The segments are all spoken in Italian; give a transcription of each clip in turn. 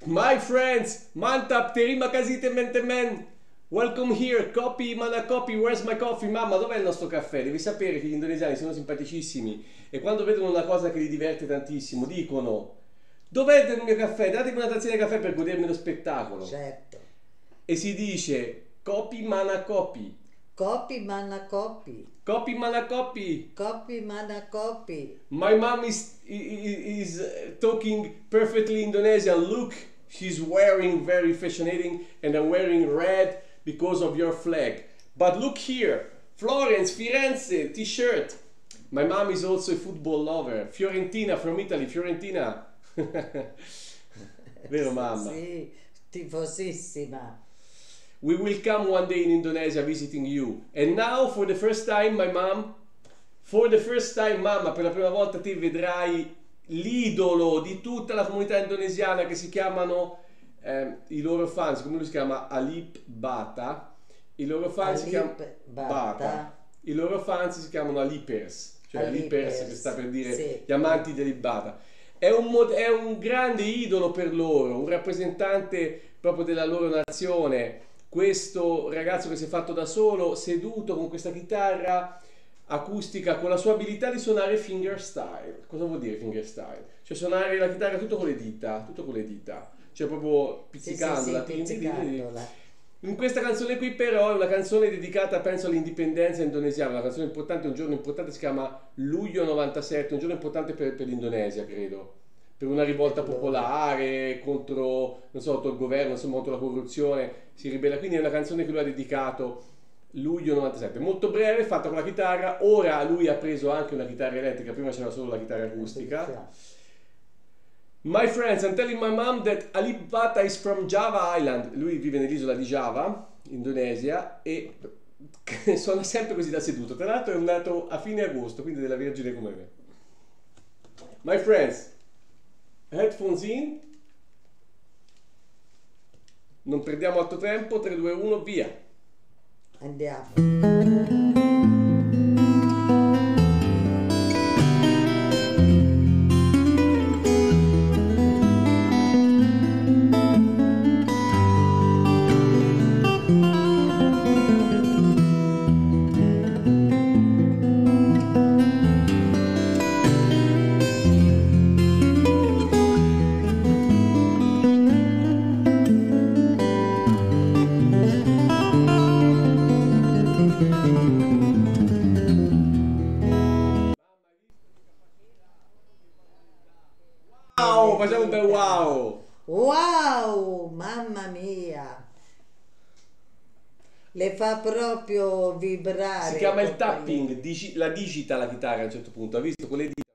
My friends, mantap, terima kasite mentemen. Welcome here, copy, mana copy, where's my coffee? Mamma, dov'è il nostro caffè? Devi sapere che gli indonesiani sono simpaticissimi e quando vedono una cosa che li diverte tantissimo dicono: dov'è il mio caffè? Datemi una tazzina di caffè per godermi lo spettacolo. Certo. E si dice copy, mana copy. Copy, mana copy. Copy, mana copy. Copy, mana copy. My mom is talking perfectly Indonesian. Look, she's wearing very fascinating, and I'm wearing red because of your flag. But look here, Florence, Firenze, t-shirt. My mom is also a football lover. Fiorentina, from Italy, Fiorentina. Vero mamma? Sì, tifosissima. We will come one day in Indonesia visiting you. And now, for the first time, my mom, for the first time, mamma, per la prima volta ti vedrai l'idolo di tutta la comunità indonesiana che si chiamano, i loro fans, come lui si chiama? Alip Bata. I loro fans si chiamano Bata. I loro fans si chiamano Alipers, cioè Alipers che sta per dire sì, gli amanti dell'Alip Bata. È un grande idolo per loro, un rappresentante proprio della loro nazione. Questo ragazzo che si è fatto da solo, seduto con questa chitarra acustica, con la sua abilità di suonare fingerstyle. Cosa vuol dire fingerstyle? Cioè suonare la chitarra tutto con le dita, cioè proprio pizzicandola. pizzicandola. In questa canzone qui però è una canzone dedicata, penso, all'indipendenza indonesiana, una canzone importante, un giorno importante, si chiama Luglio 97, un giorno importante per l'Indonesia, credo. Per una rivolta popolare contro, non so, contro il governo, insomma, contro la corruzione, si ribella. Quindi è una canzone che lui ha dedicato luglio 97, molto breve, fatta con la chitarra. Ora lui ha preso anche una chitarra elettrica, prima c'era solo la chitarra acustica. My friends, I'm telling my mom that Alip Bata is from Java Island. Lui vive nell'isola di Java, Indonesia, e suona sempre così da seduto. Tra l'altro è nato a fine agosto, quindi della Vergine come me. My friends, headphones in, non perdiamo altro tempo, 3, 2, 1, via. Andiamo. Wow, facciamo un bel wow. Wow, mamma mia. Le fa proprio vibrare. Si chiama il tapping, la digita la chitarra a un certo punto, ha visto con le dita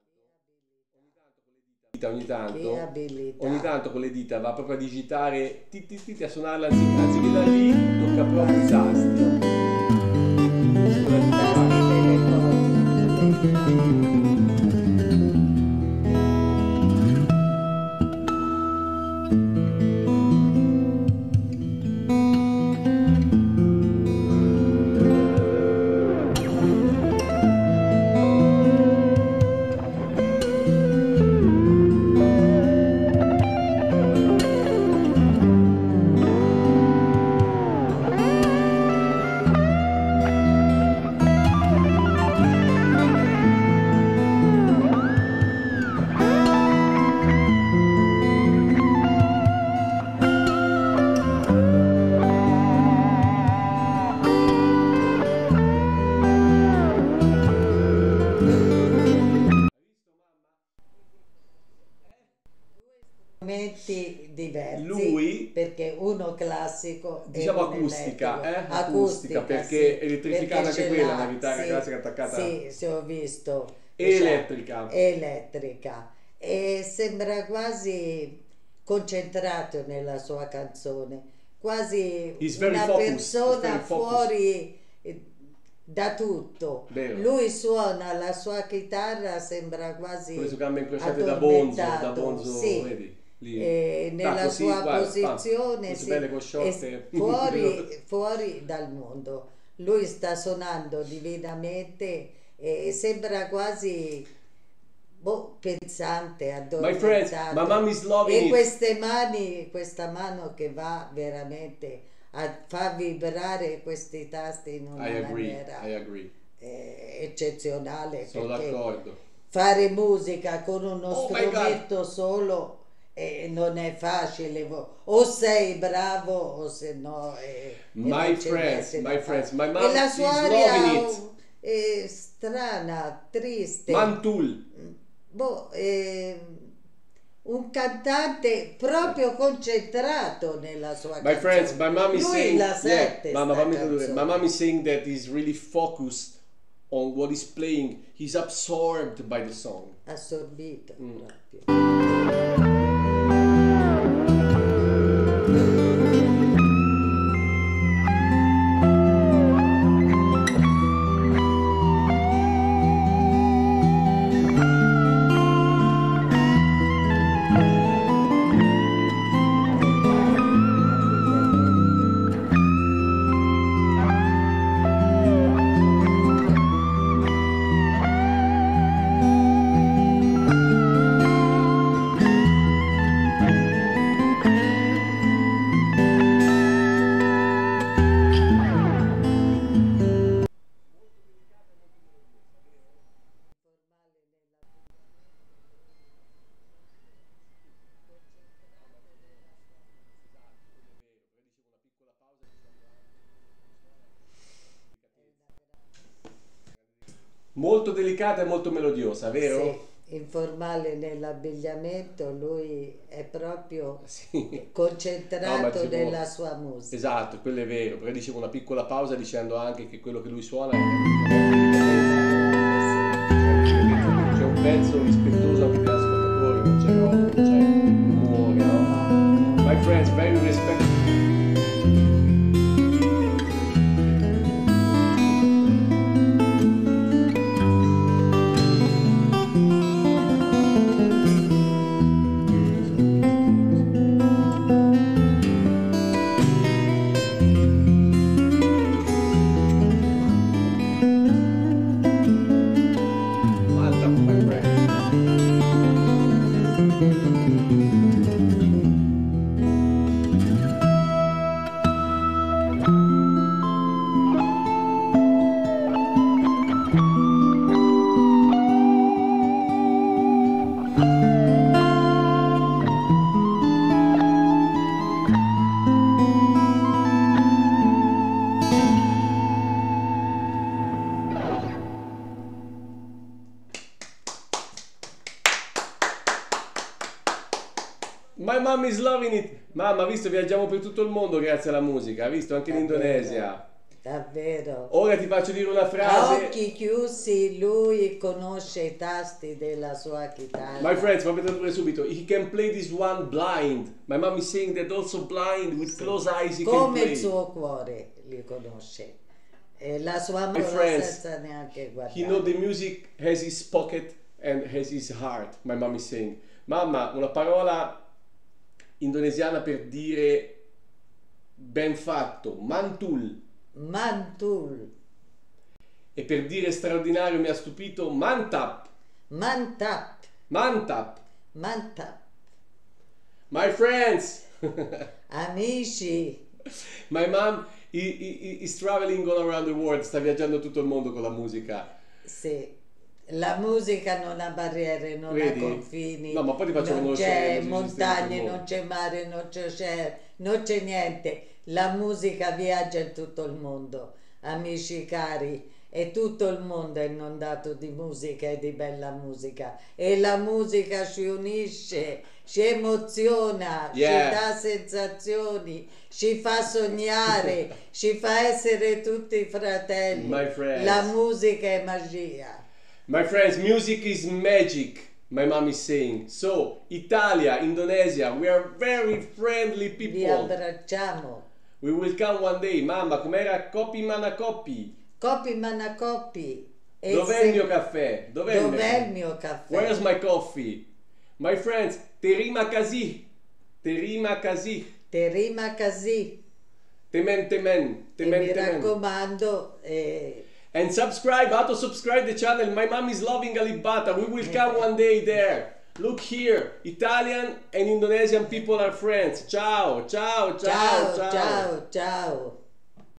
ogni tanto, Che abilità. ogni tanto con le dita va proprio a digitare, a suonarla anziché da lì, tocca proprio i tasti. Tasti delle corde. Diversi, lui, perché uno classico diciamo e acustica, elettrico. Acustica perché sì, elettrificata perché anche ce quella, l'ha, la chitarra sì, classica attaccata. sì, sì, ho visto. E elettrica. Elettrica. E sembra quasi concentrato nella sua canzone, quasi una persona fuori da tutto. Vero. Lui suona la sua chitarra, sembra quasi con le sue gambe incrociate da bonzo, sì. Vedi? Nella così, sua guarda, posizione sì, belle cosciotte. fuori dal mondo. Lui sta suonando divinamente e sembra quasi pensante, My friends, addormentato. my mom is loving E it. queste mani, questa mano che va veramente a far vibrare questi tasti in una I agree, maniera I agree. eccezionale, Sono perché d'accordo. fare musica con uno Oh my God. strumento solo non è facile, o sei bravo o se no My non c'è friends, niente my da friends, fare. my E mom la is sua loving aria it. è strana, triste. Mantul. Un cantante proprio concentrato nella sua My friends, canzone. my mom is Lui saying, la sente mamma, sta fammi tradurre. My canzone. mom is saying that he's really focused on what he's playing. He's absorbed by the song. Assorbito proprio. Molto delicata e molto melodiosa, vero? Sì, informale nell'abbigliamento, lui è proprio Sì. No, ma concentrato dicevo- nella sua musica. Esatto, quello è vero, però dicevo una piccola pausa dicendo anche che quello che lui suona c'è un pezzo rispettoso anche degli ascoltatori, non c'è roba, non c'è rumore, no? My friends, very respectful. Malta, my friends. My mom is loving it. Mamma, visto, viaggiamo per tutto il mondo grazie alla musica, visto anche in Indonesia. Davvero. Ora ti faccio dire una A frase. occhi chiusi lui conosce i tasti della sua chitarra. My friends, fammi tradurre subito. He can play this one blind. My mom is saying that also blind, with closed eyes he can Come play. il suo cuore li conosce. E la sua My mano friends, senza neanche guardare. He know the music has his pocket and has his heart. My mom is saying. Mamma, una parola indonesiana per dire ben fatto, mantul. Mantul, E per dire straordinario mi ha stupito, mantap. mantap, Mantap. mantap. My friends. Amici, My mom is traveling all around the world, sta viaggiando tutto il mondo con la musica. sì, la musica non ha barriere, non Vedi? ha confini, No, ma poi ti faccio non conoscere c'è i musicisti di tutto montagne, il mondo. non c'è mare, non c'è niente. La musica viaggia in tutto il mondo, amici cari, e tutto il mondo è inondato di musica e di bella musica. E la musica ci unisce, ci emoziona, Yeah. ci dà sensazioni, ci fa sognare, ci fa essere tutti fratelli. My friends. La musica è magia. My friends, music is magic. My mom is saying. So, Italia, Indonesia, we are very friendly Vi people. abbracciamo. We will come one day. Mamma, com'era Kopi Mana Kopi? Coppi manacoppi. E Dov'è se- il mio caffè? Dov'è il mio caffè? Where's my coffee? My friends, terima kasih. Terima kasih. Terima così. Temen temen. E Temen mi temen. raccomando, And subscribe, auto-subscribe the channel. My mom is loving Alibata. We will come one day there. Look here, Italian and Indonesian people are friends. Ciao, ciao, ciao, Ciao, ciao, ciao.